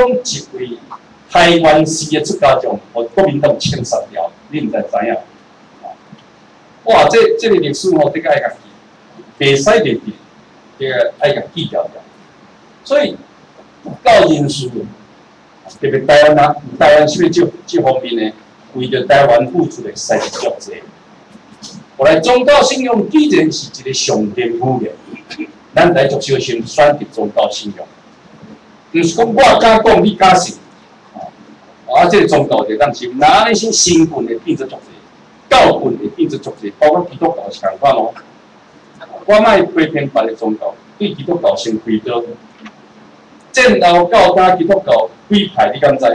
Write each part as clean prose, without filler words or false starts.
一位台湾市的出家长，和国民党枪杀掉，你毋知影？哇！这个历史吼，这个爱家记，袂使袂记，这个爱家记掉。所以到因素，特别台湾是不是这方面呢？为着台湾付出的实实足多。后来宗教信仰既然是一个上天赋的，咱来就小心选择宗教信仰。毋是讲我敢讲，你敢信，这个宗教就当信，那那些新本的变质足多。教本会变质足济，包括基督教是共款哦。我莫批评别个宗教，对基督教先开刀。战后到今基督教几派，你敢知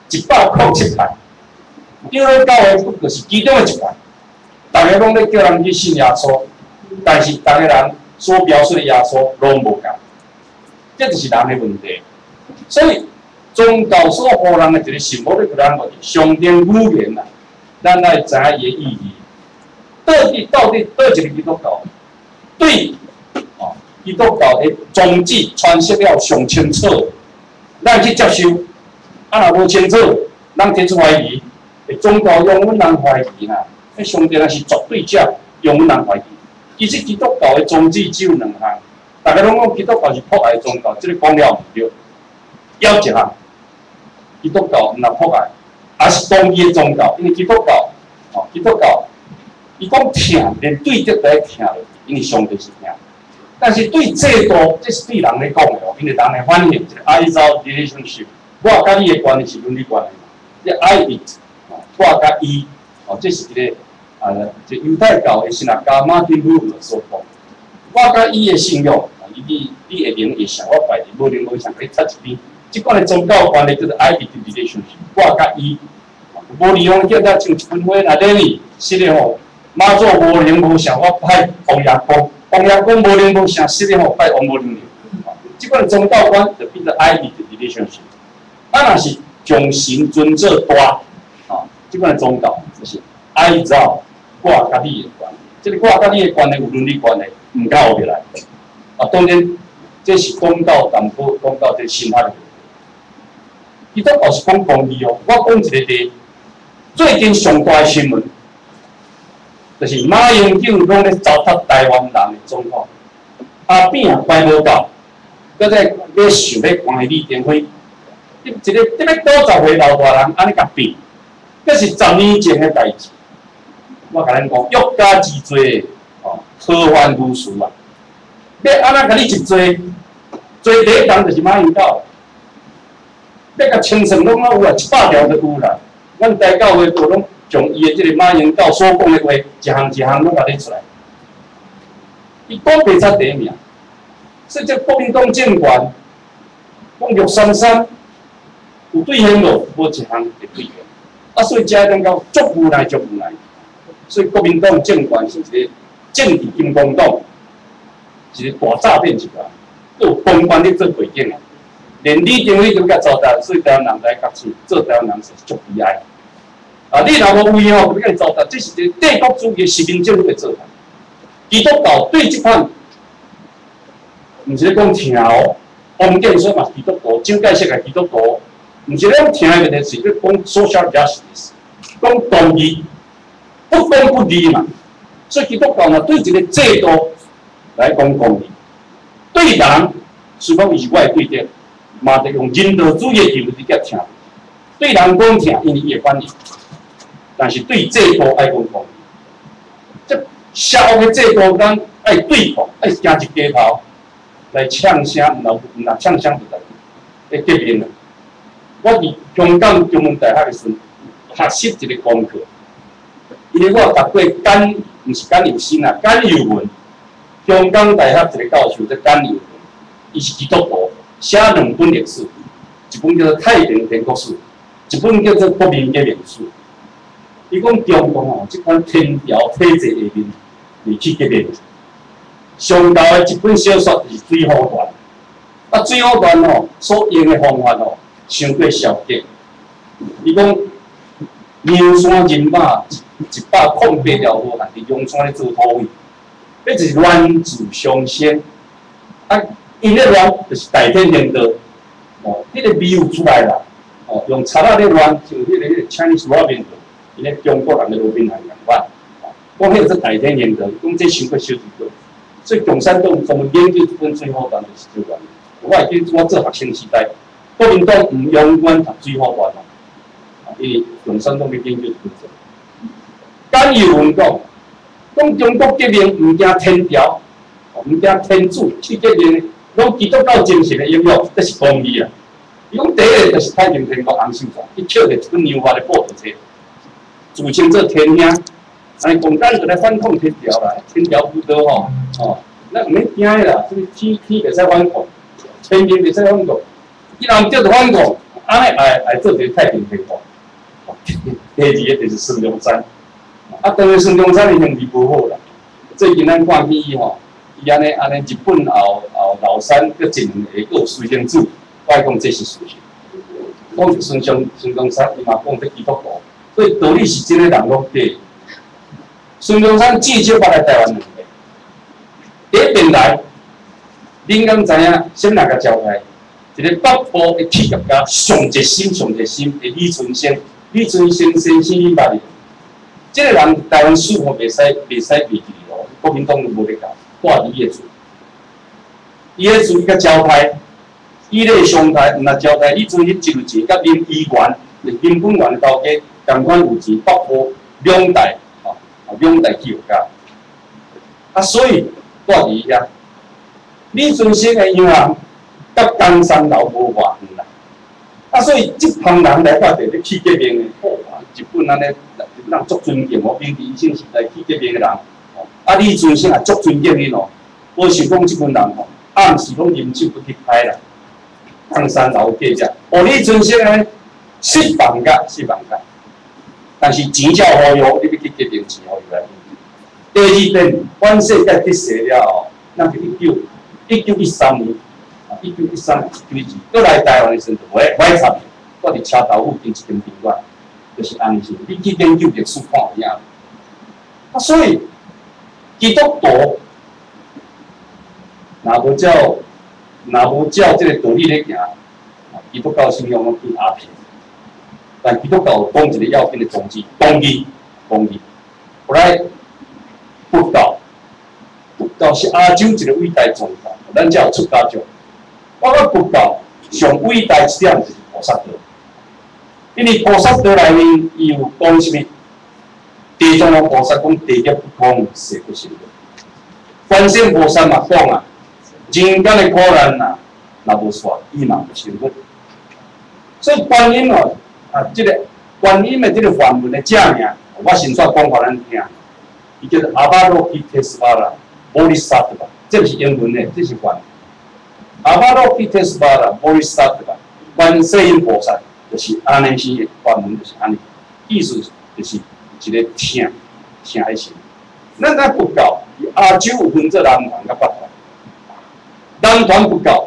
？107派。叫咧教会不就是其中的一派？大家拢咧叫人去信耶稣，但是大家人所描述的耶稣拢无共，这就是人的问题。所以宗教所予人的一个信号，咧，咱个上天语言啊。咱来知影伊的意义，到底倒一个基督教对基督教的宗旨诠释了上清楚，咱去接受。若无清楚，咱提出怀疑，宗教用阮人怀疑啦。迄上帝是绝对者，用阮人怀疑。其实基督教的宗旨只有2项，大家拢讲基督教是迫害宗教，这个讲了毋对。还一项，基督教毋若迫害。也是公义的宗教，因为基督教，伊讲听，连对德都爱听落，因为上帝是听。但是对制度，这是对人来讲的哦，因为人来反映一个爱造 relationship， 我甲你的关系是伦理关系嘛，这爱 it， 我甲伊，这是一个这犹太教的神学家马丁路德所讲，我甲伊的信仰，你会灵会想，我拜你无灵无想，可以插一边。即款的宗教关系叫做 I it relationship， 我甲伊。无利用叫他像一分花，那你实咧吼，妈祖无灵无相，我拜王爷公，王爷公无灵无相，实咧吼拜王无灵灵。即款宗教观就变做 I it relationship。若是将神尊做大，即款宗教就是 I 造我甲你的关系，即个我甲你的关系有伦理关系，毋敢学起来。当然，这是讲到淡薄，讲到这心态的问题。伊都也是讲公义哦，我讲一个例。最近上大新闻，就是马英九讲咧糟蹋台湾人的状况，阿扁也快无够，搁再要想要关李登辉，一个90岁老大人安尼甲变，这是10年前的代志。我甲恁讲，欲加之罪，何患无辞啊！要安怎甲你一罪，罪第一项就是马英九，要甲清算拢有啊，100条都有啦。咱台教会都拢将伊的这个马英九所讲的话，一项拢甲列出来。伊讲袂出第一名，所以这国民党政权讲633有兑现无？无一项会兑现。所以遮咱讲足无奈。所以国民党政权是一个政治金光党，是一个大诈骗集团，有公关咧做背景啊。连李登辉都甲糟蹋，所以台湾人来甲做，做台湾人是足悲哀。你若无为吼，要甲伊糟蹋，这是一个帝国主义实民政府的做法。基督教对即款，毋是咧讲听哦，封建说嘛基督徒，蒋介石个基督徒，毋是咧讲听的问题，是咧讲 social justice， 讲公义，不公不义嘛。所以基督教呢，对一个制度来讲公义，对人是讲伊是我的对敌，嘛得用人道主义的态度去甲听。对人讲听，因为伊会反应。但是对制度爱讲公义，这社会的制度咱爱对抗，爱行一街头来呛声，毋若呛声就来革命了。我伫香港中文大学的时阵，学习一个功课，因为我读过毋是简幼生啊，简幼文。香港大学一个教授，这简幼文，伊是基督徒，写2本历史，一本叫做《太平天国史》，一本叫做《国民革命史》。伊讲中共吼，即款天条体制下面，未去革命。上头的一本小说就是《水滸传》，《水滸传》吼所用的方法吼，伤过小格。伊讲梁山人马108条好汉伫梁山咧做土匪，这就是乱子上仙。因咧乱就是大天天道， 哦，迄个味有出来啦，哦，用茶仔咧乱，像迄个 Chinese Robin， 伊咧中国人的罗宾汉共款，我迄个是大天然的，讲这伤过小几个，所以共产党专门研究这本最好段就是这段。我会记我做学生时代，国民党唔用阮读最好段啦，因为共产党咧研究这本书。简又文讲中国革命唔惊天条，唔惊天主，去革命拢基督教精神的应用，这是公义啊。伊讲第一个就是太平天国洪秀全，伊捡着一本牛化的报纸册，自称做天兄，安共产就来反抗天条啦，天条不得吼，咱唔免惊啦，所以天袂使反抗，天命袂使反抗，伊若唔叫做反抗，安尼来做一个太平天国。第二个就是孙中山。当然孙中山的形势无好啦。最近咱看起伊吼，伊安尼日本后老三搁一两个有随行子，我讲这是事实。讲着孙中山，伊嘛讲得基督教，所以道理是真个人拢对。孙中山至少捌来台湾2个，第一遍来，恁敢知影先哪个招待？一个北部的企业家上热心的李春生先生你捌哩？这个人台湾史吼袂使袂记咯，国民党都无咧教，挂伫伊个厝。伊个厝伊甲招待，伊咧上台毋若招待，伊阵迄一路钱甲林医院、林本源交给同款有钱，北部两代企业家，所以挂伫伊遐。李春生个银行甲东山楼无偌远啦，所以即帮人来到地咧去革命的，日本安尼。人足尊敬哦，明治维新时代去革命的人，李春生也足尊敬因哦。我想讲即群人吼，暗时拢饮酒不去歹啦，东山楼计只，李春生呢失望甲，但是钱照好用，你要去革命钱好用来。第二点，阮世界得势了后，咱就1913年，1913年过来台湾的时阵，我插，我伫车头附近一间宾馆。就是安尼是，你去研究历史看有影。所以基督徒若无照这个道理咧行，基督教信仰拢变鸦片。但基督教有讲一个要紧的宗旨，公义。后来佛教是亚洲一个伟大宗教，咱才有出家宗。我讲佛教上伟大一点就是菩萨道。因为菩萨道内面，伊有讲什么？地藏王菩萨讲地狱不空，誓不成佛。观世音菩萨嘛讲啊，人间的苦难啊，若无煞，伊嘛不成佛。所以观音哦，这个观音的这个梵文的正名，我先说讲互咱听，伊叫做阿巴罗毗特斯巴拉摩利萨特巴，这不是英文的，这是梵文。阿巴罗毗特斯巴拉摩利萨特巴，观世音菩萨。就是安尼是梵文，就是安尼，意思就是一个听的心。咱佛教亚洲有分做南传甲北传，南传佛教，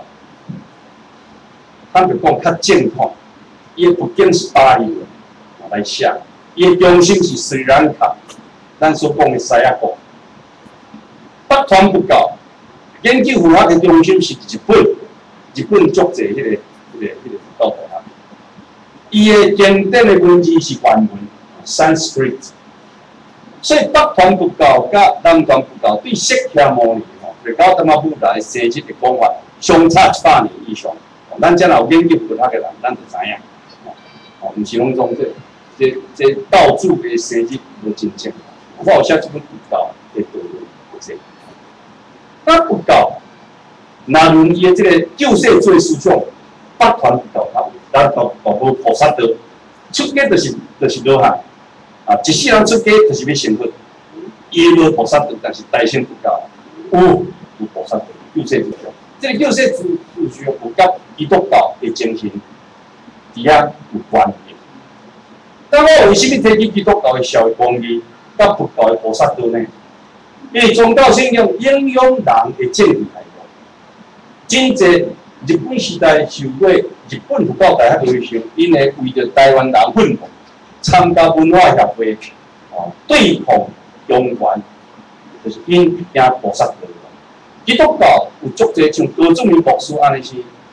咱就讲较正统，伊的佛经是巴利文来写，伊的中心是斯里兰卡，咱所讲的西亚国。北传佛教研究佛学的中心是日本足济迄个佛教大学。伊的经典的文字是梵文 Sanskrit， 所以北传佛教甲南传佛教对释迦牟尼对高达玛布达的生日的讲法相差100年以上。咱将来有研究佛学的人，咱就知影，毋是拢讲这道主的生日无真正。我有写这本佛教的道理，那佛教若论伊的这个救世主的思想，北传佛教较有。咱无菩萨道，出家就是罗汉，一世人出家就是要成佛。伊无菩萨道，但是大乘佛教有菩萨道，救世主教。这个救世主教有甲基督教的精神，伫遐有关系。但我为什么提起基督教的社会公义，甲佛教的菩萨道呢？因为宗教信仰影响人的政治态度，真济。日本时代受过日本佛教大学的时候，因为为着台湾人奋斗，参加文化协会，对抗中原，就是因行菩萨道。基督教有足济像高仲明博士安尼是，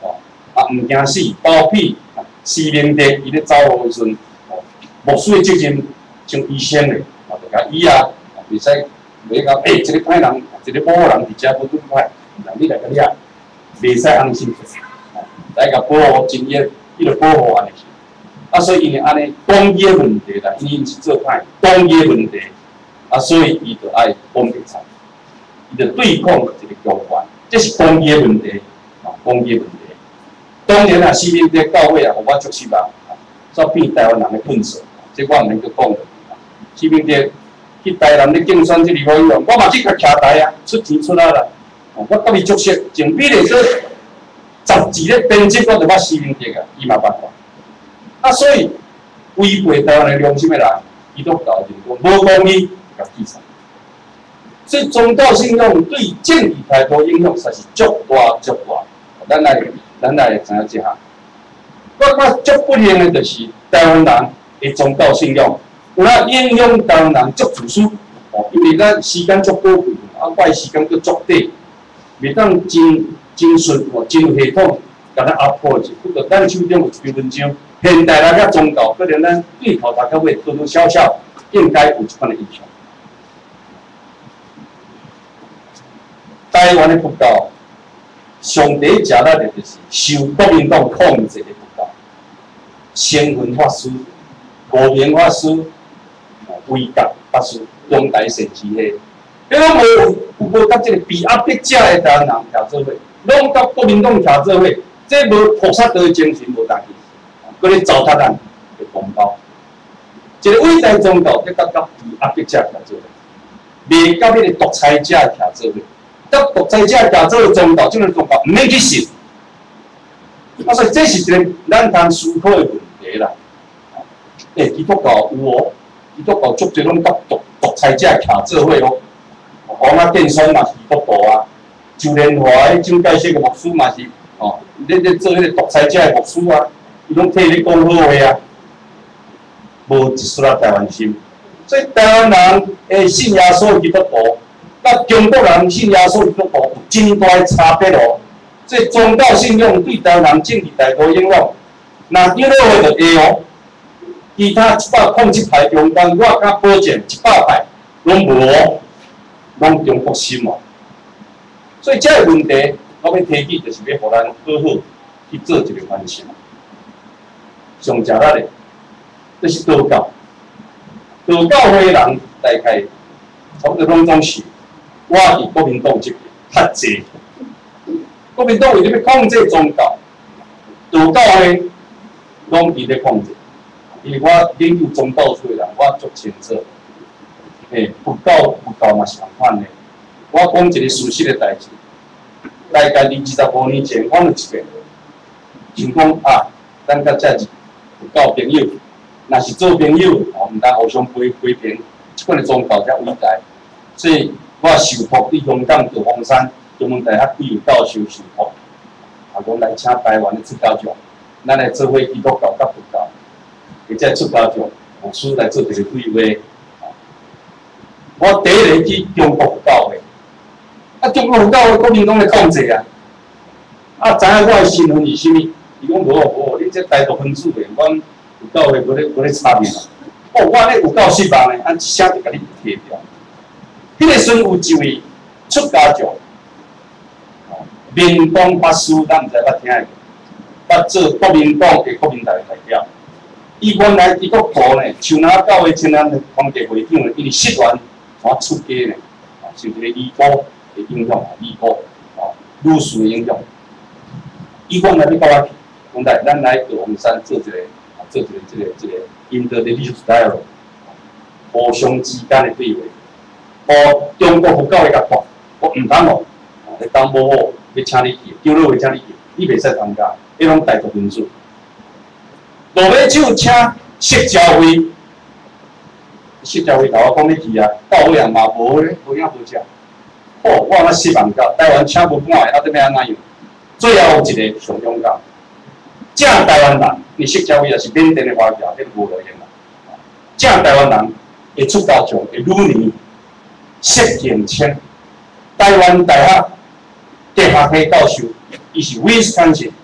唔惊死，包庇施明德伊咧走路的时阵，牧师的责任像医生咧，就甲医啊，袂使袂讲即个歹人，一个保护人伫遮无对歹，人你来甲你啊，袂使安尼心来甲保护真业，伊就保护安尼去。所以因为安尼公义的问题啦，因为是做歹公义的问题，所以伊就爱公平参，伊就对抗一个强权，这是公义的问题，公义的问题。当然啊，施明德到位啊，互我足失望，煞变台湾人的困扰，这我毋免去讲了。施明德去台南咧竞选这立法委员，我嘛去甲徛台啊，出钱出啊啦。我甲伊足熟，前比咧说杂志咧编辑，我就捌施明德啊，伊嘛办法。所以违背台湾的良心的人，伊都搞定讲无公义，甲记上。所以宗教信仰对政治态度影响，实是足大足大。咱来知影一下。我足不幸的就是台湾人的宗教信仰，有哪影响台湾人足自私。因为咱时间足宝贵，我的时间佫足短，袂当真顺真系统，甲咱压迫者。不过咱手中有一篇文章，现代人甲宗教，可能咱对头到尾多多少少应该有一款的影响。台湾的佛教上第一食力的就是受国民党控制的佛教，先云法师、无明法师、威格法师、中台善知系，你拢无甲即个被压迫者的台湾人徛做伙，拢甲国民党徛做伙，这无菩萨道的精神无当去，搁咧糟蹋咱的同胞。一个伟大宗教，要甲被压迫者徛做伙，袂甲迄个独裁者徛做伙。甲独裁者徛做伙宗教，即个宗教毋免去信。所以这是一个咱通思考的问题啦。基督教有哦，基督教足侪拢甲独裁者徛做伙哦。王啊建宣嘛是基督徒啊，周连华迄蒋介石个牧师嘛是咧做迄个独裁者的牧师啊，伊拢替你讲好话啊，无一丝仔台湾心。所以台湾人诶信耶稣基督徒。甲中国人信耶稣基督徒有真大的差别哦。所以宗教信仰对台湾人政治态度影响，若叫落去就会哦。其他107派中间，我敢保证100派拢无哦，拢中国心哦。所以这个问题，我要提起，就是要互咱好好去做一个反省。上食力的，这是道教。道教会人大概差不多拢总是。我伫国民党这边较济，国民党为了要控制宗教，道教的拢伫咧控制。因为我研究宗教书的人，我足清楚。佛教嘛是同款的。我讲一个事实的代志，大概25年前，我有一个，想讲咱甲遮佛教朋友，若是做朋友，毋通互相批评，即款的宗教才伟大。所以。我受托伫香港道峰山中文大学毕业教授受托，讲来请台湾的出家长，咱来做伙基督教甲佛教，或者出家长牧师来做一个对话。我第一个去中国佛教会，中国佛教会国民党咧控制啊！知影我的身份是啥物？伊讲无，你这台独分子的，阮佛教会无咧插面啊！我咧有够失望的，一声就甲你摕掉。迄个时有一位出家长，民党法师，咱毋知捌听过，捌做国民党的国民党的代表。伊原来基督徒呢，像咱教会前咱的皇帝会长呢，因为失恋出家呢，受一个医保的影响，医保女士的影响。伊原来要甲我去，讲来咱来道峰山做一个这个 interreligious dialogue， 互相之间的对话。中国佛教的角度，我唔通哦，你讲无好，要请你去，叫你话请你去，你袂使参加，迄种台独分子。落尾就请释教会，释教会甲我讲你去啊，到尾也嘛无咧，无影无食。我那失望到，台湾请无半个，要安怎样？最后有一个上勇敢，正台湾人，你释教会也是缅甸的华侨，迄无路用啦。正台湾人会出家长会女年。薛建清，台湾大学地学系教授，伊是威斯康星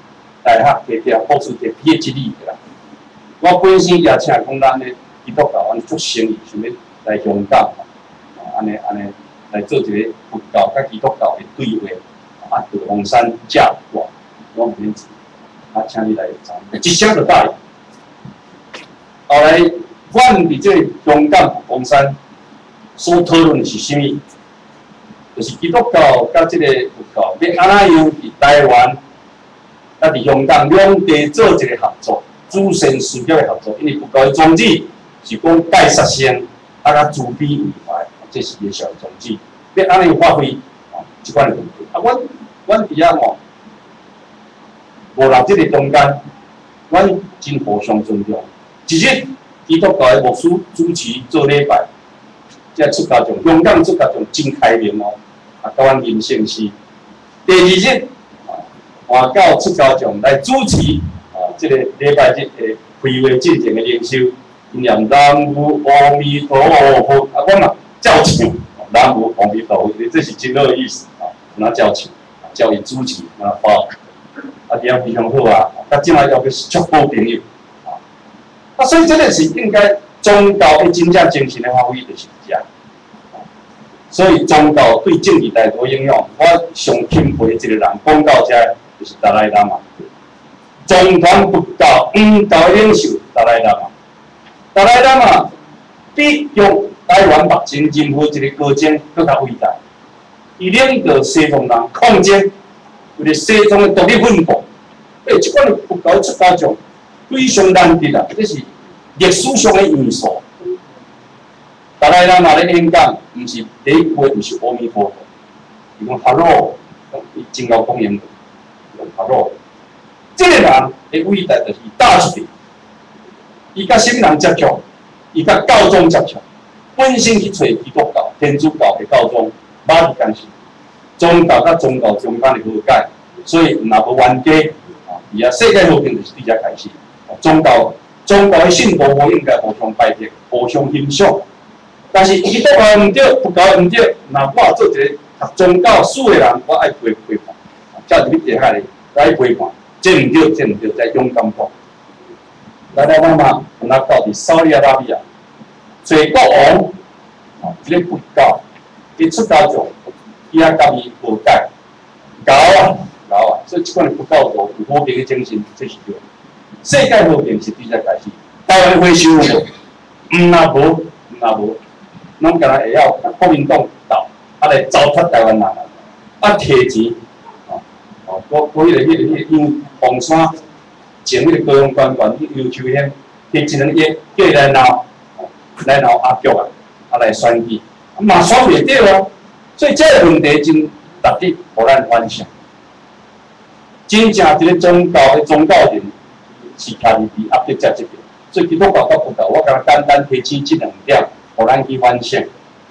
大学摕着博士摕 PhD 个啦。我本身也请讲咱咧基督教安做生意，想要来香港，安尼来做一个佛教甲基督教的对话，到黄山架挂，我唔免钱，请你来参与，一声就答应。后来，阮伫这香港黄山所讨论的是啥物？就是基督教甲这个佛教要安怎样伫台湾，甲伫香港两地做一个合作，主线事业的合作。因为佛教的宗旨是讲解杀生，甲慈悲为怀，这是伊上宗旨。要安尼发挥，即款的问题。阮伫遐吼，无人即个中间，阮真互相尊重。一日基督教的牧师主持做礼拜，即出家众，香港出家众真开明哦。甲阮认圣诗。第二日，换到出家众来主持即个礼拜日的开会进行的灵修，念南无阿弥陀佛，我嘛照唱南无阿弥陀佛，这是真好的意思那照唱，叫伊主持，那包，伫遐非常好啊，甲即摆要去足好朋友所以这个是应该宗教的真正精神的发挥，就是这样。所以宗教对政治大多影响，我上钦佩一个人讲到这，就是达赖喇嘛。中团佛教五教领袖达赖喇嘛，达赖喇嘛比用台湾目前任何一个高僧更加伟大。伊领导西方人抗争，为了西方的独立奋斗。即款的佛教出家众非常难得啊！这是历史上的因素。达赖喇嘛咧演讲，毋是第一句，毋是阿弥陀佛，伊讲 hello， 伊真够讲英文，用 hello。这个人的伟大就是大一点，伊甲什么人接触？伊甲教宗接触，本身去找基督教、天主教的教宗，马伫干事，宗教甲宗教中间的和解，所以若无冤家，伊啊世界和平就是伫遮开始。宗教的信徒无应该互相排斥、互相欣赏。但是基督教毋对，佛教毋对，那我做一个读宗教书的人，我爱陪伴，才入去地下里来陪伴。这毋对，这毋对，再勇敢讲。达赖喇嘛有哪到伫沙利阿拉伯，做国王，一个佛教，伊出家众，伊啊甲伊和解，搞啊，所以即款佛教徒有和平的精神，这是对。世界和平是伫遮开始，台湾会收无？无，拢敢若会晓国民党斗，来糟蹋台湾人，摕钱，迄个因为黄山前迄个高雄官员去要求遐摕1,2亿叫伊来闹阿局来选举，嘛选袂到啊。所以这个问题真值得互咱反省。真正一个宗教人是徛伫压迫者这边，所以基督教甲佛教，我敢简单提醒这2点，互咱去反省。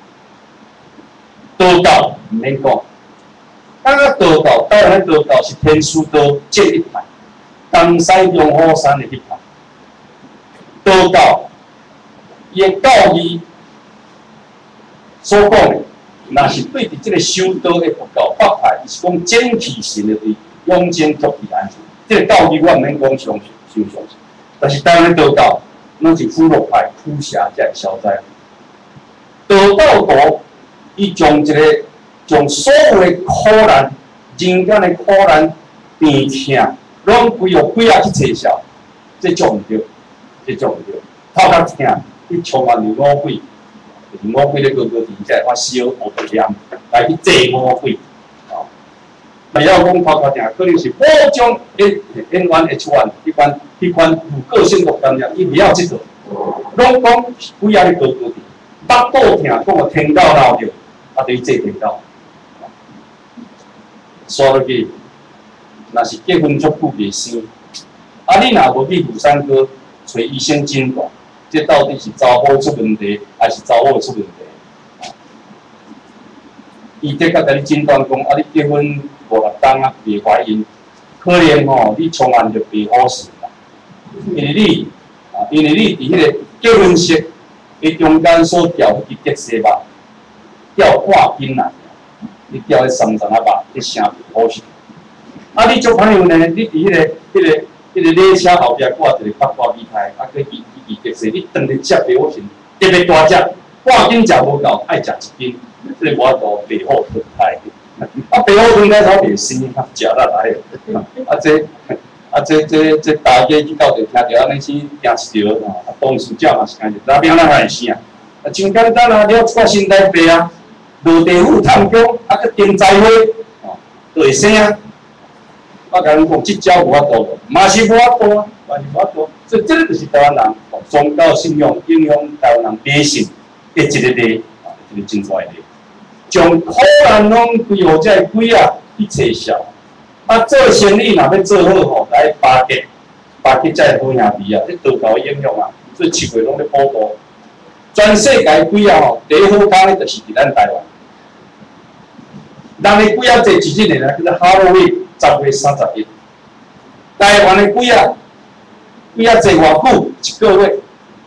道教毋免讲，咱个道教，台湾道教是天师道这一派，东西龙虎山的一派。道教伊的教义所讲的，若是对伫这个修道的佛教法派，伊是讲简体性的对永贞福地安全。这个教义我毋免讲详细，但是台湾道教拢是富乐派、富侠才会消灾。道教徒伊将所有的苦难、人间的苦难、病痛，拢规啊去找消，这做毋对，头壳痛，伊充满着魔鬼，就是魔鬼咧高伫遮发烧、乌白念，来去制魔鬼。不要讲头壳痛，可能是某种N1H1 迄款有个性的感染，伊袂晓即个，拢讲鬼啊咧高伫，腹肚痛，讲个天狗闹着，对做天狗。说落去，若是结婚足久袂生，你若无去妇产科找医生诊断，这到底是查某出问题，还是查某出问题？医生甲你诊断讲，你结婚5-6冬袂怀孕，可能你充满着白虎屎啦。因为你伫迄个结婚室的中间所调迄结石肉，调半斤啦。你调迄3层肉，你生白虎屎。你足歹运呢？你伫迄个迄个列车后壁挂一个八卦米牌，啊，佮伊特色，你当日食袂好先，特别大只，半斤食无够，爱食1斤，这个我都白好炖菜。啊，白好炖菜炒袂生，食啦来。这大家去到就听着安尼先惊一条吼，啊，当事者嘛是惊着，那边咱会声，啊，真简单啊，了一寡新台币啊，落地府探宫，啊，佮订菜花，吼，就会生啊。我甲恁讲，即招无法度，嘛是无法度啊，嘛是无法度。所以这个就是台湾人宗教信仰影响台湾人理性的一个例，啊，一个真大的例。将苦难拢归互这鬼啊去找笑。啊，做生意若要做好吼，来巴结才会好兄弟啊！这道教影响啊，所以7月拢咧报道，全世界鬼啊吼，第一好康的就是伫咱台湾。人的鬼啊，这一日呢，叫做 Halloween，10月31。台湾的鬼啊，这偌久1个月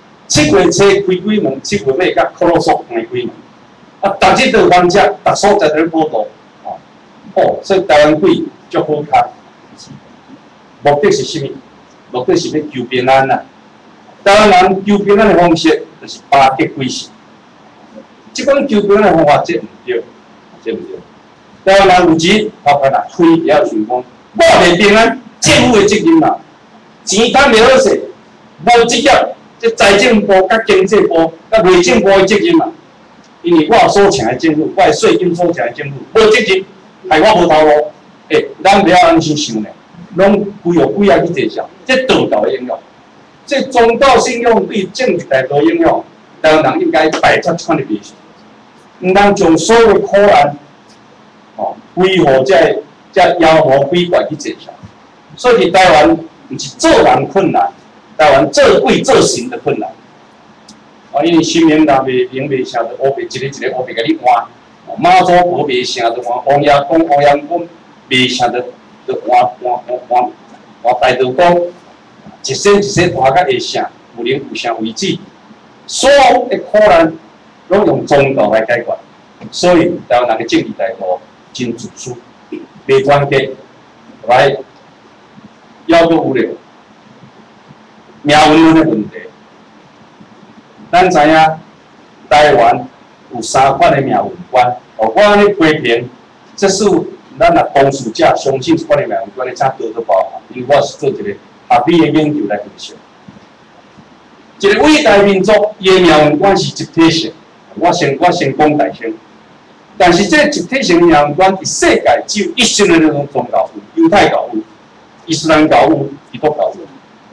，7月初开鬼门，7月尾甲克罗索开鬼门。啊，逐日都翻车，逐所在都咧报道，哦，所以台湾鬼足好看。目的是啥物？目的是要求平安呐。台湾人求平安的方式，就是巴结鬼神。即款求平安的方法，这毋对，这毋对。台湾人有钱，包括啦，开也要想讲，我袂平安，政府的责任啦，钱赚袂好势，无职业，这财政部、甲经济部、甲内政部的责任啦。因为我所请的政府，我的税金所请的政府，无责任，害我无头路。咱不要安尼想呢，拢规有鬼啊去介绍，这道教的影响，这宗教信仰对政治态度影响，台湾人应该摆出这款的表现，毋通将所有的苦难，归乎这妖魔鬼怪去介绍。所以台湾毋是做人困难，台湾做鬼做神的困难。因为新民若袂明袂成，就乌白一个乌白甲你换；妈祖无袂成，就换王爷公，王爷公袂成就换大道公，一声一声换甲会成，有灵有声为止。所有的苦难拢用宗教来解决，所以台湾人的政治态度真自私，袂团结，来要搁有了命运的问题。咱知影台湾有3款的命运观，我安尼批评，这是咱若当事者相信这款的命运观，你才多多包涵。因为我是做一个合理的研究来分析。一个伟大民族，伊的命运观是集体性。我先讲大先，但是这集体性的命运观，伫世界只有一种的那种宗教有，犹太教有、伊斯兰教有、基督教有。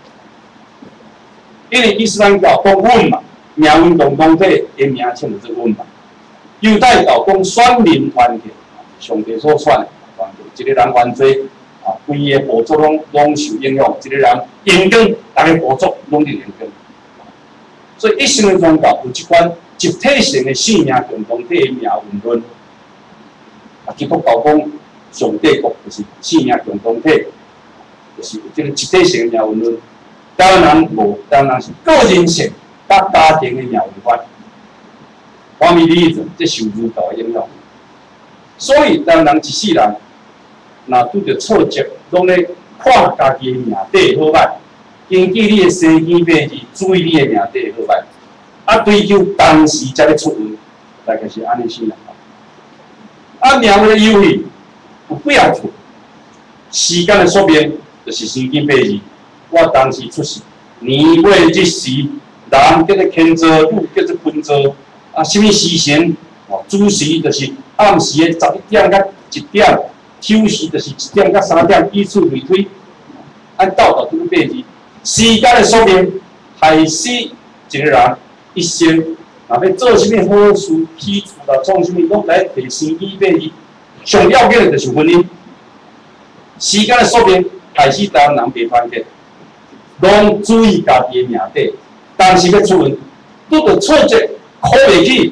因为伊斯兰教讲稳嘛。命运共同体的名称就做稳嘛。犹太教讲选民团结，上帝所选的团结，一个人犯罪啊，规个部族拢受影响，一个人严更，大个部族拢伫严更。所以一生的宗教有一款集体性的信仰共同体的命运论。啊，基督教讲上帝国就是信仰共同体，就是有这个集体性的命运论。台湾人无，台湾人是个人性。甲家庭的命运观，family reason， 这受儒教的影响。所以，台湾人一世人，若拄着挫折，拢咧看家己的命底好歹，根据你的生天八字，注意你的命底好歹，啊，追求当时才咧出运，大概是安尼先啦。啊，命运的游戏有几项处，时间的说明就是生天八字，我当时出世，年月日时。男叫做天泽，女叫做坤泽。啊，什么时辰？子时就是暗时的11点到1点，丑时就是1点到3点，以此类推。按道都八字，时间的说明，害死一个人一生，若要做什么好事、起厝啦、创什么，拢来提生天八字。上要紧的就是婚姻。时间的说明，害死台湾人袂团结，拢注意家己的命底。当时要出运，拄着挫折，苦袂起，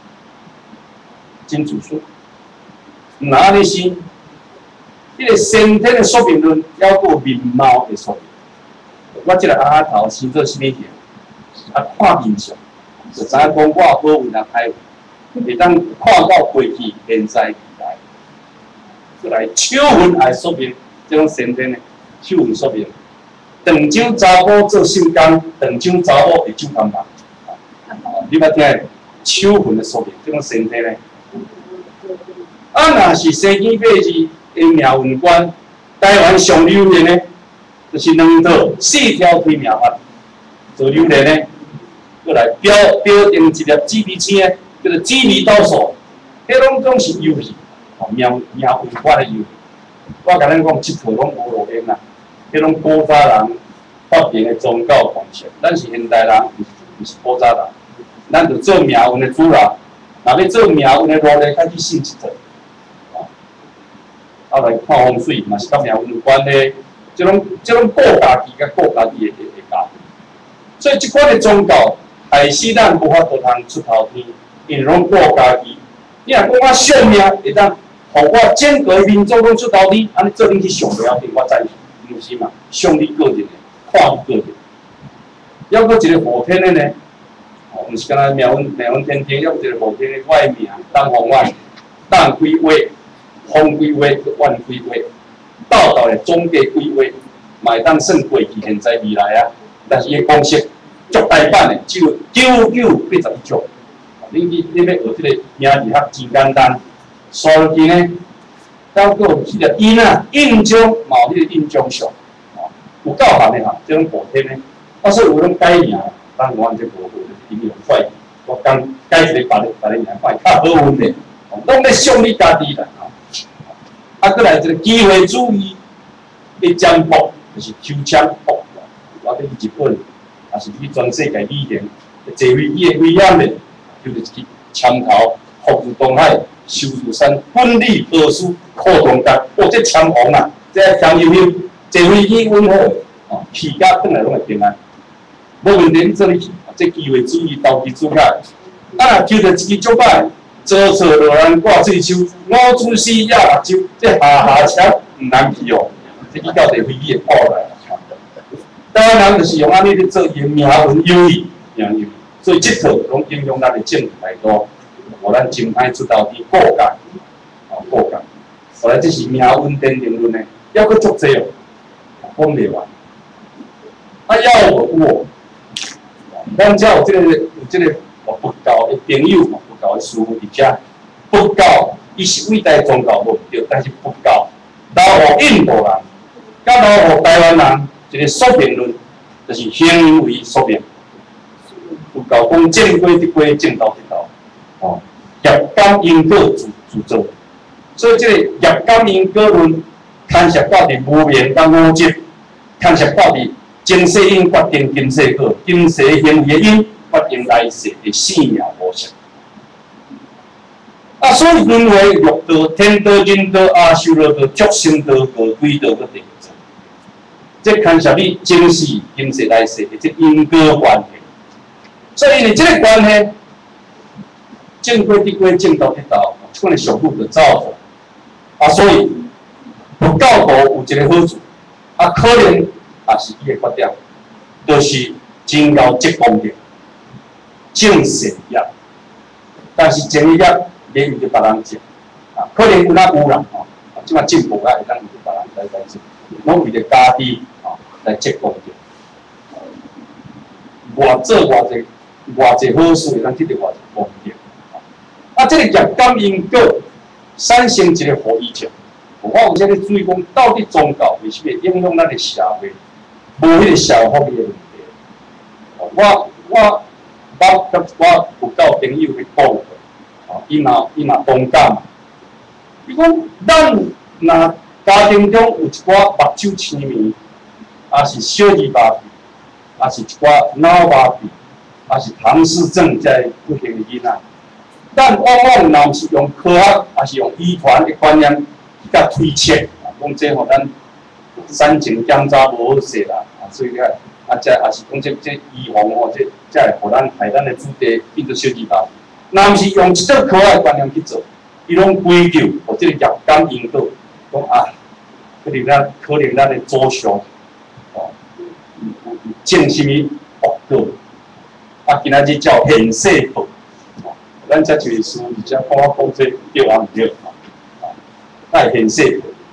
真自私。毋通安尼生，迄个先天的说明论，还有面貌的说明。我即个阿头生做什么样？啊，看面相，就知影讲我好运啊歹运，会当看到过去、现在、未来，过来超运来说明这种先天的。 手纹说明，长洲查某做手工，长洲查某会手工吧？你捌听手纹的说明，这种身体呢？啊，若是生更八字的命运观，台湾上流行呢，就是两套4条推命法做流行呢，过来标定一粒紫微星的，叫做紫微斗数，迄拢总是游戏，命运观的游戏。我甲咱讲，即套拢无路用啦，迄拢古早人发明的宗教方式，咱是现代人，毋是古早人，咱就做命运的主人。若要做命运的路咧，开始信一套。啊，来看风水嘛是甲命运有关的，即种顾家己甲顾家己的家己。所以即款的宗教，害死咱无法度通出头天，因为拢顾家己。你若讲我相命会当，互我整个民族拢出头天，安尼做恁去上不了天，我知毋是嘛？上你个人的，看你个人。还佫一个后天的呢，毋是干那命运天天，还佫一个后天的外命，当风外，当归位。风归位，万归位，道的总计归位，嘛会当算过去、现在、未来啊。但是伊公式足大版的，只有9981种。你要学这个名字较真简单，刷落去呢，包括迄个印啊，印章嘛有迄个印章上，有够项的哈，这种后天呢，所以有种改名，当然我这无好，因为快，我刚改一个别个名，看较好运的，拢咧想你家己啦。啊，过来一个机会主义的占卜，就是抽签卜。我去日本，也是去全世界旅行，坐飞机的危险的，就是去签头福如东海、寿如山、奋力而出、扩东家。哦，这签红啊，这香油油，坐飞机稳好，哦，去甲转来拢会平安。无问题，这里这机会主义投机主义，啊，抽到一支足歹。做错落人挂水手，五子四野目睭，这下车唔难去哦。这去到地飞机会爆来。台湾人就是用安尼咧做伊命运优异，所以这套拢影响咱的政治态度，互咱真歹出头天顾家，顾家。后来这是命运天定论呢，还佫足济哦，讲袂完。啊，要有我，咱才有这个不高的朋友。不高的师傅伫遮，不高，伊是伟大的宗教无对，但是不高，留互印度人，甲留互台湾人一个宿命论，就是行为宿命。不高讲正规得规，正道得道，哦，业感因果自作，所以这个业感因果论，牵涉到伫无明甲五执，牵涉到伫前世因决定今世果，今世行为的因决定来世的生命模式。啊，所以轮回六道、天道、人道、阿修罗道、畜生道、恶鬼道个地方，这牵涉你前世、今世、来世的这因果关系。所以呢，这个关系，正规得规，正道得道，这款的上路就走出来。啊，所以佛教徒有一个好处，啊，可能也是伊的缺点，就是真够积功德、种善业，但是种业。连伊就别人种，啊，可能有哪有人吼，即马进步啊，会当伊就别人来种，拢为着家己吼来积功德。偌做偌济好事，会当得到偌济功德。啊，这个业感因果产生一个后遗症。我有这个注意讲，到底宗教为什么影响咱的社会，无迄个社会福利的问题？我有交朋友去讲。伊嘛同感，伊讲咱若家庭中有一寡目睭青面，也是小儿麻痹，也是一寡脑麻痹，也是唐氏症在不行的囡仔，咱往往若是用科学，也是用医传的观念去甲推测，讲这吼咱产前检查无好势啦，所以咧这也是讲这预防吼，这会互咱害咱的子弟变做小儿麻痹。若毋是用即种可爱观念去做，伊拢归咎或即个业感因果，讲啊，可能咱的祖上哦，种什么恶果，啊，今仔日叫现世报，咱才就是师，而且看我讲这对啊毋对啊，那现世报，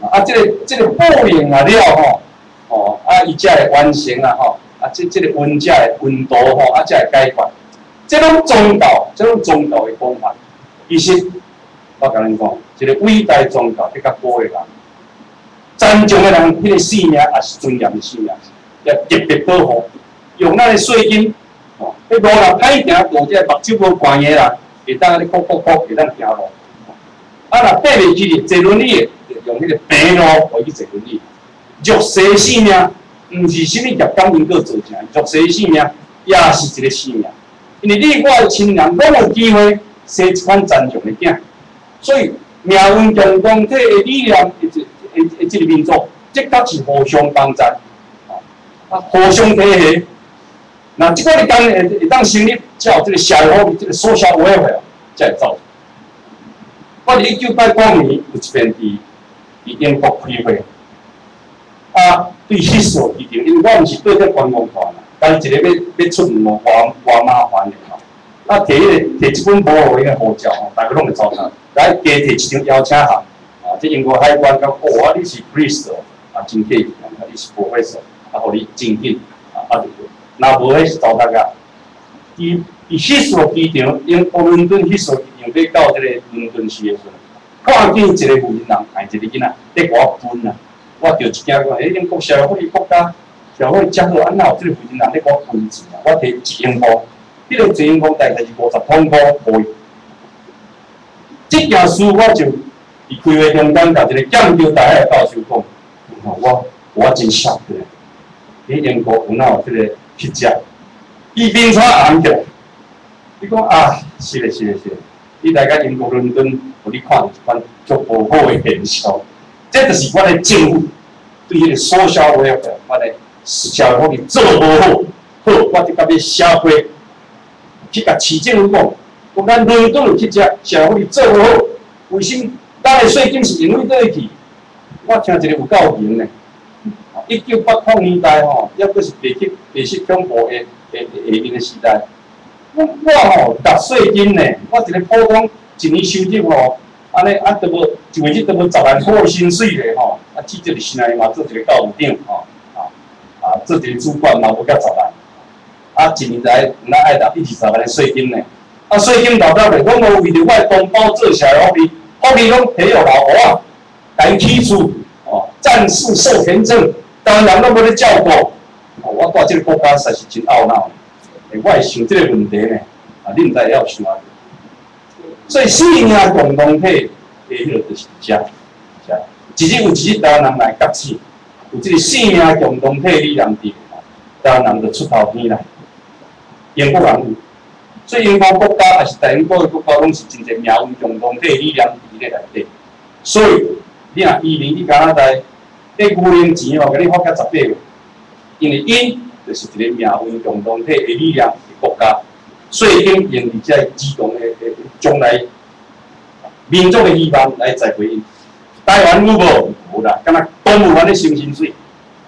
啊，这个布用啊了吼，啊，伊才会完成啊吼，啊，这个温才会温度吼，啊，才会解决。这种宗教的讲法，其实我甲恁讲，一个伟大宗教，较高的人，赞助的人，迄个性命也是尊严的性命，也特别保护，用咱的税金，哦，迄路人歹行，无这目睭无关的人，会当咧哭，会当行路。啊，若爬袂起哩，坐轮椅的，用迄个平路可以坐轮椅。弱势性命，毋是啥物业感因个做成，弱势性命也是一个性命。因为你我的亲人拢有机会生一款残障的囝，所以命运共同体的理念，这个民族，这确是互相帮助，互相体系。那即个当会当成立，才有这个社会福利，这个social welfare才会走。我伫1989年有一篇伫英国开会，啊，对迄时候议题，因为我毋是对这观光团啦，但是一个要出门哦，偌麻烦的吼。啊，摕一本无互迄个护照吼，大家拢会走他，来加摕一张邀请函，啊，这英国海关讲，哦，啊，你是 priest 哦，啊，真客气，啊，你是 professor， 啊，互你真紧，啊就对。若无迄是糟蹋啊。伫迄时候机场，英国伦敦迄时候机场要到这个伦敦市的时候，看见一个妇人带一个囡仔在甲我分啊，我就一惊讲，英国社会国家社会遮好，安怎有这个妇人在甲我分钱啊？我摕1英镑，迄个1英镑大概是50桶块卖。这件事我就伫开会中间，甲一个剑桥大学的教授讲，我真傻的，喺英国有哪有这个乞食？伊面窗红起来，你讲啊，是嘞，你来到英国伦敦，互你看一款足无好的现象。这就是我的政府对迄个social welfare，我的社会福利做无好，好，我就甲你社会去甲市政府讲，咱伦敦有乞食，社会福利做无好，为什么咱的税金是因为倒去？我听一个有够明的，1980年代吼，抑阁是白色恐怖的。下面的时代，我吼纳税金呢，我一个普通一年收入吼，安尼都无一个月都无10万块薪水咧吼，至少是现在嘛做一个教务长吼，做一个主管嘛无甲10万，一年来爱纳120万的税金呢，税金到了咧，我无为着我同胞做社会福利，福利拢摕互老婆甲伊起厝，战士授权证，当然拢无咧照顾。我带这个国家实在是真懊恼，我会想这个问题呢，你唔知会晓想啊？所以四命共同体的迄个就是遮，有一日台湾人来觉醒，有这个四命共同体理念伫，台湾人就出头天来。英国人有，所以英国国家也是大英国的国家，拢是真侪命运共同体理念伫咧内底。所以你若移民，你敢若在迄5年钱哦，甲你发甲18个。因为因就是一个命运共同体的理念的国家，税金用伫遮激动的将来民众的希望来栽培因。台湾有无？无啦，敢若公务员的升薪水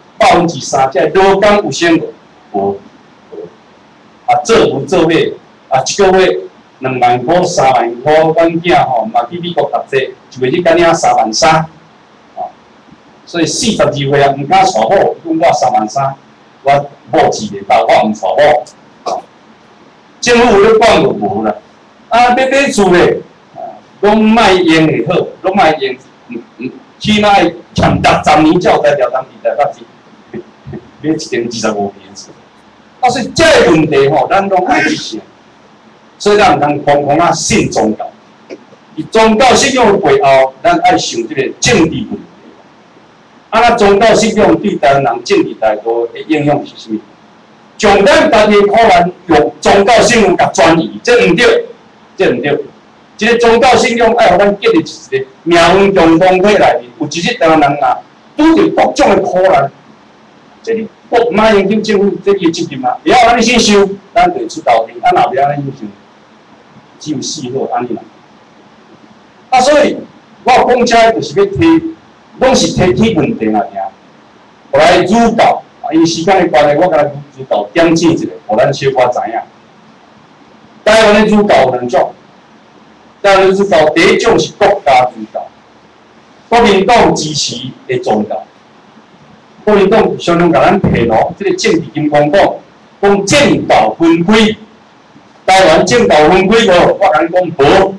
3%，这劳工有升无？无。做有做尾，一个月2万块、3万块，阮囝吼嘛去美国读册，一个月干领3万3。所以42岁啊，唔敢娶某，讲我3万3，我某饲袂饱，我唔娶某。政府有咧管就无啦。要买厝咧，拢卖用会好，拢卖用，起码欠60年才有才调当地台北市，买一间25平的厝。所以这个问题吼，咱拢爱去想。所以咱唔通空空信宗教。伫宗教信仰的背后，咱爱想这个政治问题。宗教信仰对台湾人政治态度的影响是啥物？将咱家己的苦难用宗教信仰甲转移，这唔对，这唔对。一个宗教信仰爱互咱建立一个命运共同体内面，有一日台湾人拄着各种的苦难，这你国马英九政府这个责任啊，会晓安尼先收，咱就出头天；若袂安尼先收，只有死好安尼啦。所以我讲遮就是要提。拢是提起问题啦，后来儒教，因为时间的关系，我甲咱儒教点醒一下，互咱小可知影。台湾的儒教有2种，台湾的儒教第一种是国家儒教， 国民党支持的宗教，国民党相当甲咱骗哦，这个政治金光讲政道分开，台湾政道分开无？我甲你讲无。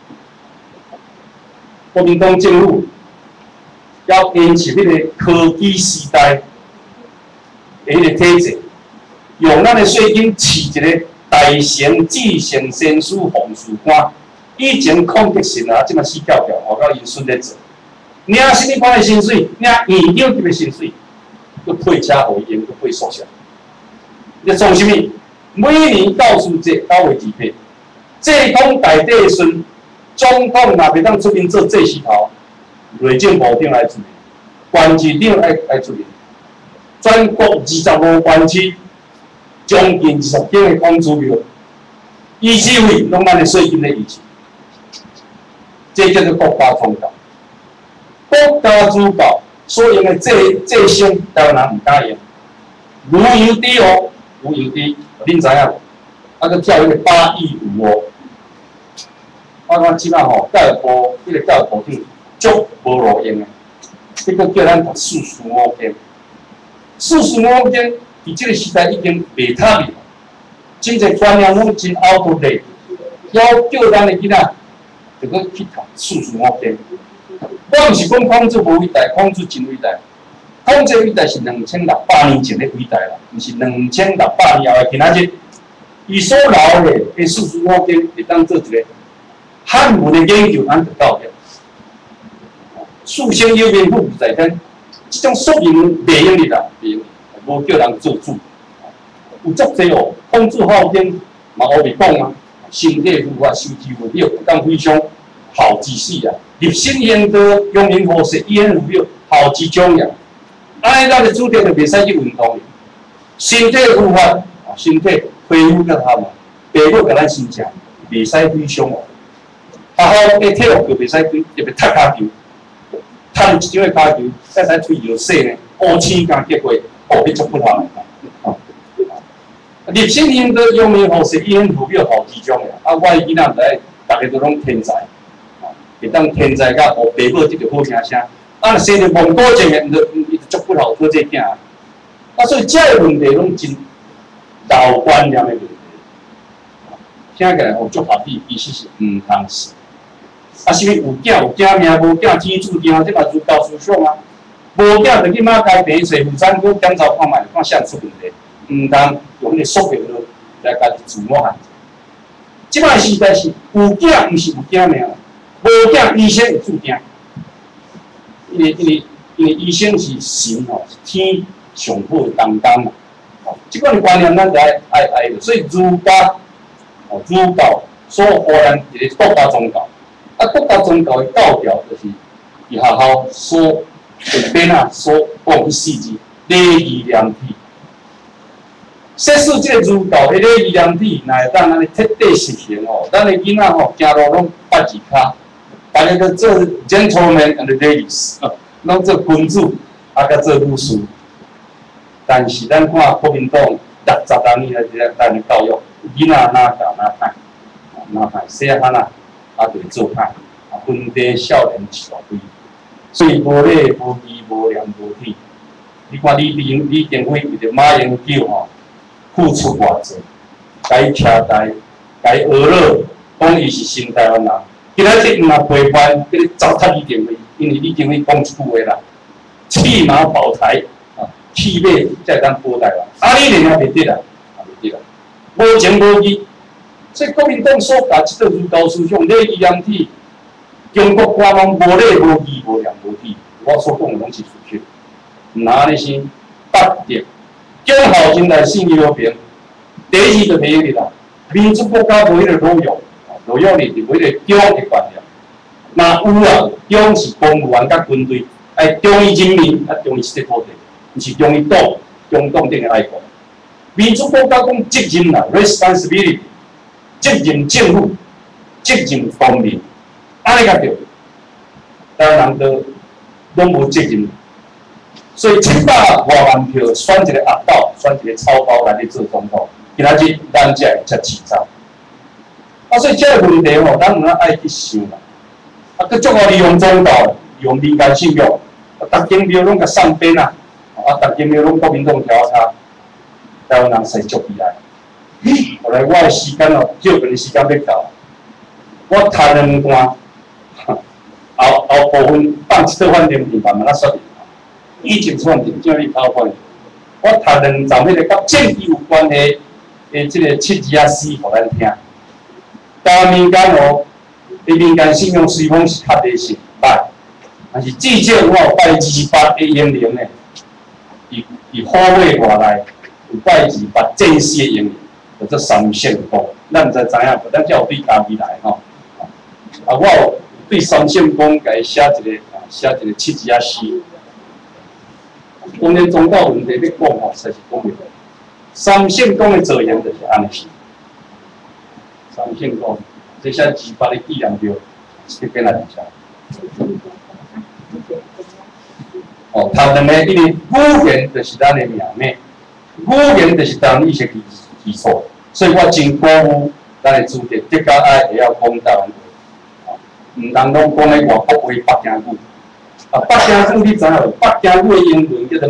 国民党政府要沿袭迄个科技时代的迄个体制，用咱的税金饲一个大成至圣先师洪树官，以前抗敌性啊，即马死翘翘，我到因孙咧做。领什么款的薪水？领院长级的薪水，佮配车互伊用，佮配宿舍。你做什么？每年到处节9月2日，这统内底孙总统若袂当出面做这时头，内政部长来出面，关市长爱出面，全国25关区，将近20间的公资庙，医事费拢咱的税金咧支持，这叫做国家宗教。国家主教所用的这些台湾人唔敢用，如油滴哦，如油滴，恁知影无？啊，佮跳迄个8亿5哦。我讲即摆吼，教育部迄个教育部长足无路用的，迄个叫咱读45间，45间伫即个时代已经袂塌去，真侪观念拢真 out of date， 要叫咱的囡仔就去去读45间。我毋是讲孔子无伟大，孔子真伟大。孔子伟大是2600年前的伟大啦，毋是2600年后的今仔日。伊所留的45间会当做一个汉文的研究，咱就到了。数千有名富在天，这种说明袂用哩啦，袂用，无叫人做主。有足侪哦，孔子好经嘛，我袂讲啊，身体肤啊，受之有了，当非常好之事啊。立心贤德，用民和谐，以恩如有，好之将也。安尼咱的主题就袂使去运动，身体护法，身体恢复个他嘛，爸母甲咱身强，袂使非常哦。学校的体育课袂使对，特别踢骹球，踢一张的骹球，再使吹药洗呢，乌青刚结过，哦，你足不好啊！立心贤德，用民和谐，以恩如有，好之将也。啊，我的囡仔在，大家都拢天才。会当天才甲学爸母即条好听声，啊，生着蒙古症的，伊就足不好做这囝。啊，所以这个问题拢真老观念的问题。听起来吼，足合理，其实是唔通是。啊，是物有囝命，无囝天注定，这嘛儒教思想啊。无囝就去马街病找妇产科检查看卖，看啥出问题，唔通用迄个宿命论来家己自我限制。即摆时代是有囝，毋是有囝命。无囝医生会注定，因为医生是神吼，是天上好的担当嘛。哦，即款的观念咱就爱的，所以儒家所互咱一个国家宗教，啊，国家宗教的教条就是伫学校所内边啊所讲迄4字礼义廉耻。说是这个儒教的礼义廉耻，若会当咱彻底实行哦，咱的囡仔吼行路拢8字骹。大家都做 gentleman and ladies， 拢做君主，啊，甲做女士。但是咱看国民党60多年来咱的教育，囡仔哪教哪歹，哪歹细汉啊，啊就做歹，啊分地少年一大堆，所以无礼无义无良无体。你看李登辉为着马英九吼，付出偌济，该徛台，该学乐，讲伊是新台湾人。今仔日毋若陪伴，叫你糟蹋李登辉，因为李登辉讲一句话啦，弃马保台啊，弃马才会当保台湾。啊，你连也袂得啦，袂得啦，无情无义。所以国民党所教即个儒教思想，礼义廉耻，中国官方无礼无义无良无体，我所讲的拢是事实。毋通安尼先八点，忠孝真来信义和平，第一就袂用啦。民主国家无迄个路用。路用哩就为了忠的观念，那有啊，忠是公务员甲军队，爱忠于人民，啊忠于这个土地，毋是忠于党，中党顶的爱国。民主国家讲责任啦 ，responsibility， 责任政府，责任公民，安尼甲对。台湾人都拢无责任，所以700多万票选一个恶斗，选一个草包来去做总统，今仔日咱才会吃起早。啊，所以这个问题吼，咱毋通爱去想啦。啊，佮足好利用宗教， 用民间信用，逐间庙拢甲上边啊，逐间庙拢国民党条叉，台湾人势足起来。后来我的时间哦，少份时间要到，我读2关，后部分放一套饭店面慢慢啊说明。以前饭店怎样跑饭？我读2站迄个甲政治有关系的即个7字诗，互咱听。但民间哦，你民间信用随风是较低是歹，但是至少我有拜28的英灵呢，伊虎尾外内有拜28正式的英灵。叫做三圣宫，咱毋知知影无？咱才有对家己来吼。我有对三圣宫甲伊写一个7字诗。当然宗教问题要讲吼，实是讲袂。三圣宫的作用就是安尼是。三圣宫，这写28的纪念庙，这边来讲。读2个，因为语言就是咱的命脉，语言就是当伊是基础。所以我真鼓舞咱的主题，得甲爱会晓讲台湾话，毋通拢讲咧外国话北京语。北京语你知影无？北京语的英文叫做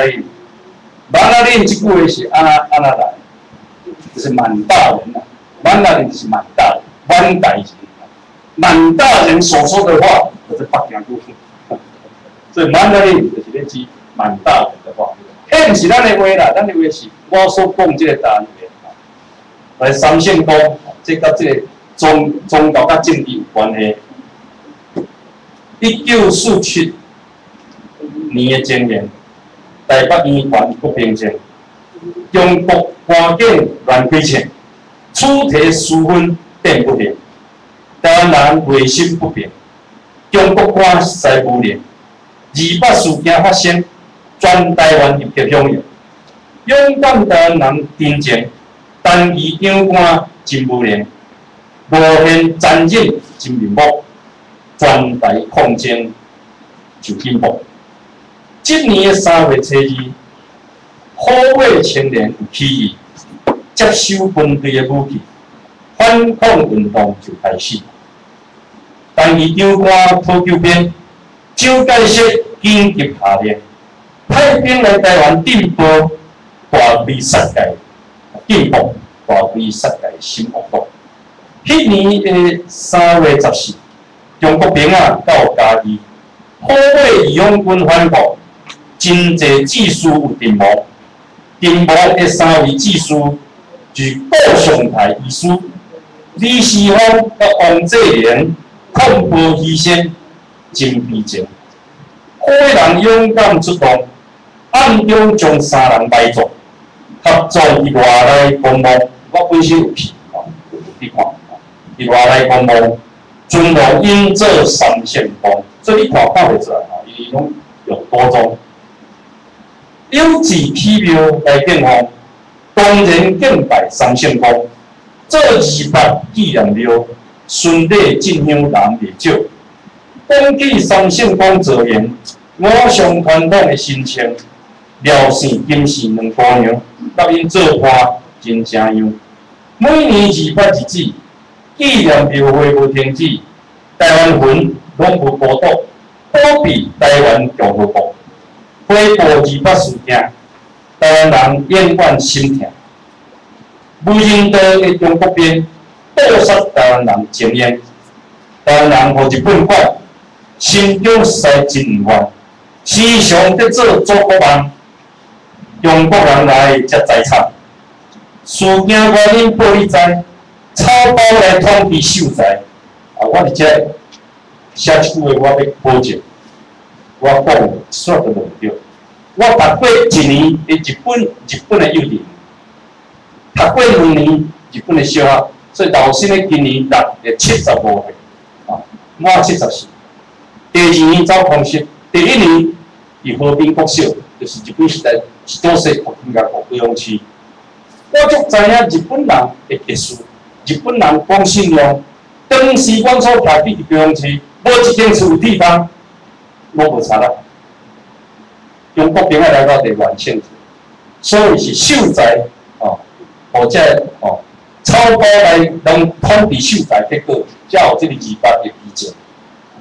Mandarin。Mandarin 这句话是安那来，就是满大人啊。Mandarin 就是满大人，满大人。满大人所说的话，就是北京语。所以 Mandarin 就是咧指满大人的话。迄毋是咱的话啦，咱的话是我所讲这个台湾话。来三圣宫，这甲这个宗教甲政治有关系。1947年的前年，台北医院不平静，中国环境乱亏钱，主题私分变不平，台湾人内心不平，中国官司无力，200事件发生，全台湾入极响应，勇敢台湾人真情。单于长官真无能，无限残忍真面目，全台抗争就进步。今年的3月初2，虎尾青年有起义，接收军队的武器，反抗运动就开始。单于长官讨救兵，蒋介石紧急下令，派兵来台湾镇暴，大规杀界。进步大规杀界新活动。迄年的3月14日，中国兵啊到嘉义，虎尾义勇军反攻，真侪志士有阵亡。阵亡的3位志士，就是顾尚泰医师、李世芳甲王济莲，抗暴牺牲，真悲情。虎尾人勇敢出动，暗中将3人埋葬。合作伫外来公墓，我本身有去，你看，伫外来公墓，尊王应做三圣宫，所以你看袂出来吼，伊拢有多种。有志起庙来建皇，当然敬拜三圣宫，做200纪念庙，顺利进香人未少。讲起三圣宫造园，我上传统的心情。廖姓、金氏2姑娘，甲因做伴真正样。每年28日子，纪念庙会无停止，台湾魂拢无孤独，保庇台湾共和国。回顾28事件，台湾人永远心痛。无人道的中国兵捕杀台湾人前沿，台湾人互日本管，心中实在真不愿，时常在做祖国梦。中国人来才知惨，事件原因报你知，草包来统治秀才。我伫遮写一句话，我要保证，我讲一煞都无对。我读过1年的日本的幼稚园，读过2年日本的小学，所以老生的今年75岁，满74。第2年走空袭，第1年伫和平国小，就是日本时代。都是国家国用区，我足知影日本人的特殊，日本人讲信用。当时阮所徛伫高雄市，无一间厝有地方，我无查啦。中国兵来到台湾庆祝，所以是秀才或者草包来拢统治秀才，结果才有这个200个批准。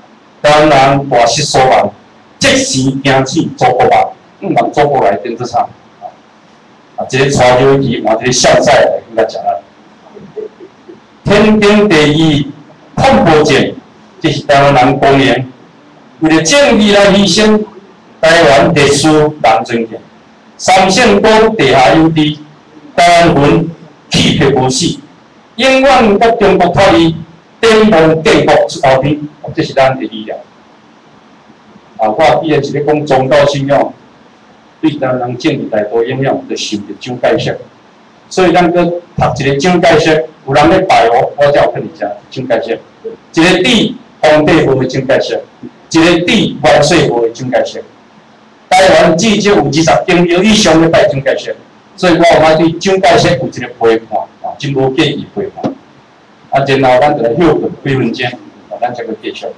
台湾人大失所望，即时惊醒祖国梦，人祖国来电子厂。一个带着伊换一个笑赛来跟他讲啊。天经地义，抗暴战，这是台湾人公认。为了正义来牺牲，台湾历史人尊敬。三线高地下有地，台湾魂气魄无死，永远甲中国脱离，顶峰建国出头天，这是咱的理念。我以前是咧讲宗教信仰。对台湾人政治大多影响，就受着蒋介石，所以咱搁读一个蒋介石，有人咧拜我才有去哩遮蒋介石。一个底皇帝无的蒋介石，一个底元帅无的蒋介石。台湾至少有20间庙以上咧拜蒋介石，所以我有法对蒋介石有一个批判，真无介意批判。然后咱就来休困几分钟，咱才去继续。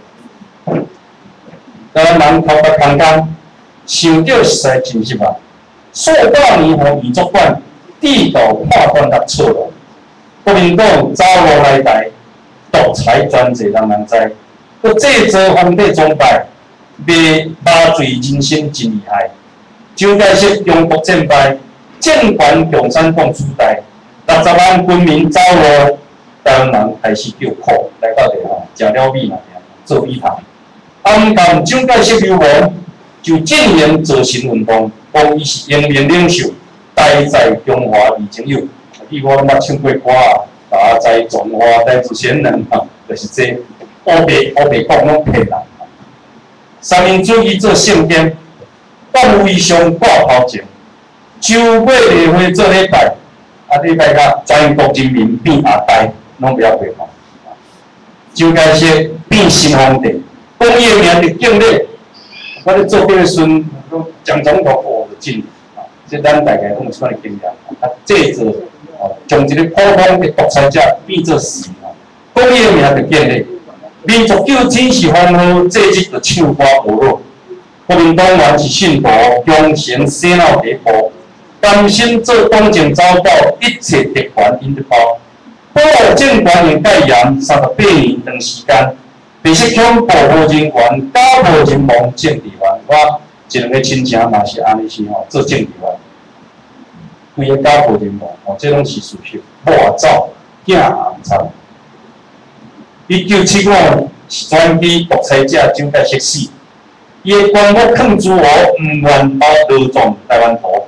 台湾人头壳空空。想到实在真失望，数百年后原作馆地道判断甲错误，国民党走路来台，独裁专制人人知，佮制造皇帝崇拜，麻醉人生真厉害。蒋介石中国战败，政权共产党主导，60万军民走路，台湾人开始叫苦，来到地方食了米嘛，做米汤，暗含蒋介石流亡。就进行造神运动，讲伊是英明领袖，待在中华已经有。你我拢捌唱过歌啊，待在中华代之贤人啊，就是这乌白讲拢骗人。三民主义做圣典，放威上挂头前，周尾例会做礼拜，礼拜甲全国人民变阿呆，拢不要背叛。蒋介石变新皇帝，讲伊的名就敬礼。我咧做迄个时阵，蒋总统就进，即咱大概拢有即款经验。制作将一个普通的独裁者变做神，讲伊的名就建立。民族救济是欢呼，这即就唱歌无落。国民党员是信徒，忠诚洗脑地步，甘心做党政走狗，一切特权因得包。保护政权用戒严38年长时间。被实强保护人员、家暴人亡、政治员，我一两个亲戚嘛是安尼是做政治员，规个家暴人亡，这拢是事实。某也走，囝也唔参。1975年是传奇独裁者蒋介石死，伊的官府抗诸我，唔愿包劳状台湾图，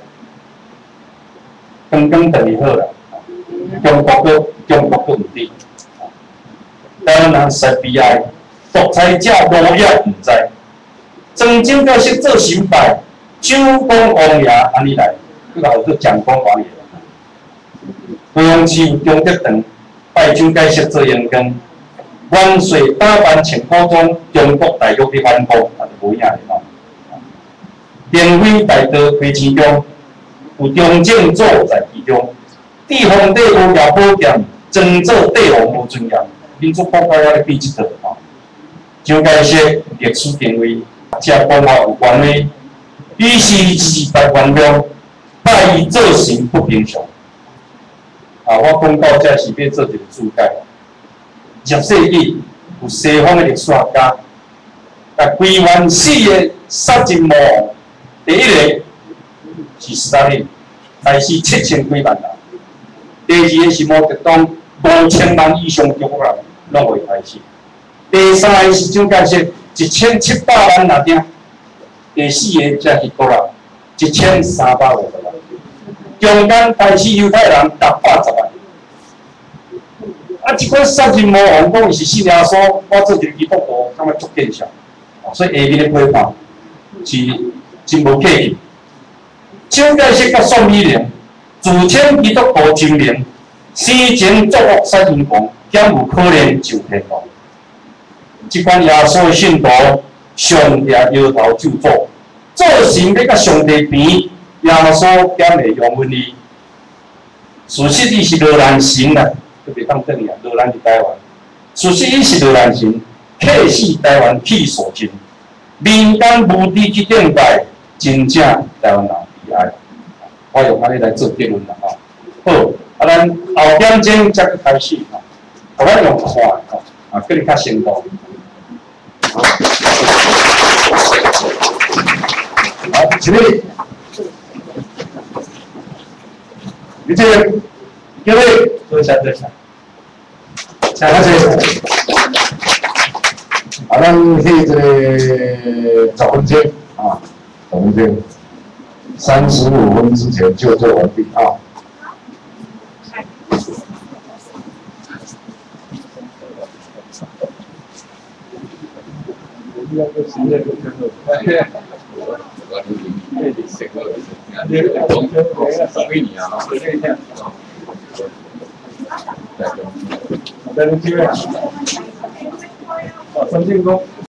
刚刚等于好啦，中国唔对，台湾人实悲哀。独裁者无也唔知，曾蒋介石做神拜，蒋公王爷安尼来，佮后头蒋公王爷。高雄市有中德堂拜蒋介石做员工，元帅打扮穿古装，中国大陆的反攻，就无影的吼。电飞大道开青中，有中正座在其中，帝皇帝无业保健，装作帝王无尊严，民族国家要来变即套吼。蒋介石历史定位，遮讲话有权威，于是200万人拜伊做神不平常。我讲到这是要做一个注解。20世纪有西方的历史学家，甲规原始的杀人魔王，第一个是斯大林，开始7000几万人；第二个是毛泽东，5000万以上中国人拢会开始。第三个是蒋介石，1700万那点；第四个才是国人，1350万。中间开始犹太人610万。即款杀人魔王讲伊是信耶稣，我做一个基督徒，感觉足见效。所以下面的批判是真无客气。蒋介石甲宋美龄自称基督徒真名，生前作恶杀人狂，减有可能上天堂。即款耶稣的信徒，上帝摇头就做，做神要甲上帝比，耶稣减会用阮伊。事实伊是罗兰神啦，特别当正呀，罗兰伫台湾。事实伊是罗兰神，客死台湾气所尽，民间无知去顶拜，真正台湾人悲哀。我用安尼来做结论啦吼。好，咱后点钟才去开始吼，咱用看吼，叫你较生动。好。 好，起立。李志，各位， 坐下，坐下。 开始。啊，咱迄个10分钟啊，10分钟，35分之前就做完毕啊。 3进攻。